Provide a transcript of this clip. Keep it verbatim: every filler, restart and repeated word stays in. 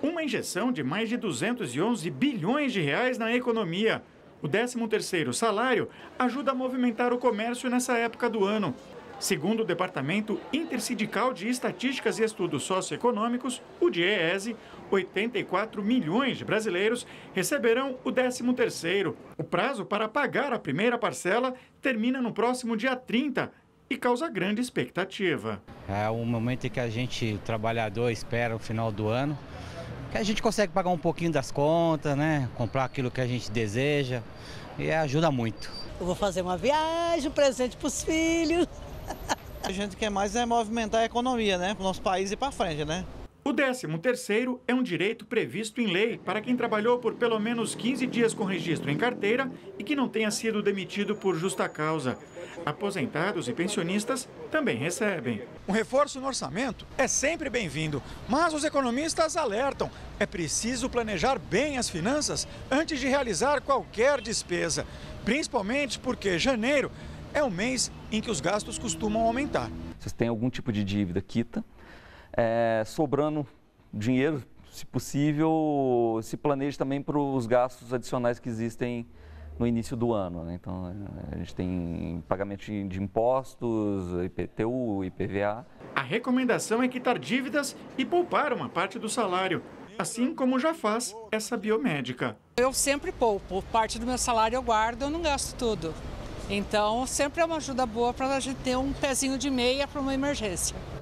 Uma injeção de mais de duzentos e onze bilhões de reais na economia. O décimo terceiro salário ajuda a movimentar o comércio nessa época do ano. Segundo o Departamento Intersindical de Estatísticas e Estudos Socioeconômicos, o DIEESE, oitenta e quatro milhões de brasileiros receberão o décimo terceiro. O prazo para pagar a primeira parcela termina no próximo dia trinta e causa grande expectativa. É o momento em que a gente, o trabalhador, espera o final do ano, que a gente consegue pagar um pouquinho das contas, né? Comprar aquilo que a gente deseja e ajuda muito. Eu vou fazer uma viagem, um presente para os filhos. A gente quer mais é movimentar a economia, né? Para o nosso país ir para frente, né? O décimo terceiro é um direito previsto em lei para quem trabalhou por pelo menos quinze dias com registro em carteira e que não tenha sido demitido por justa causa. Aposentados e pensionistas também recebem. Um reforço no orçamento é sempre bem-vindo, mas os economistas alertam: é preciso planejar bem as finanças antes de realizar qualquer despesa, principalmente porque janeiro é o mês em que os gastos costumam aumentar. Se você tem algum tipo de dívida, quita. É, sobrando dinheiro, se possível, se planeje também para os gastos adicionais que existem no início do ano, né? Então, a gente tem pagamento de impostos, I P T U, I P V A. A recomendação é quitar dívidas e poupar uma parte do salário, assim como já faz essa biomédica. Eu sempre poupo, parte do meu salário eu guardo, eu não gasto tudo. Então, sempre é uma ajuda boa para a gente ter um pezinho de meia para uma emergência.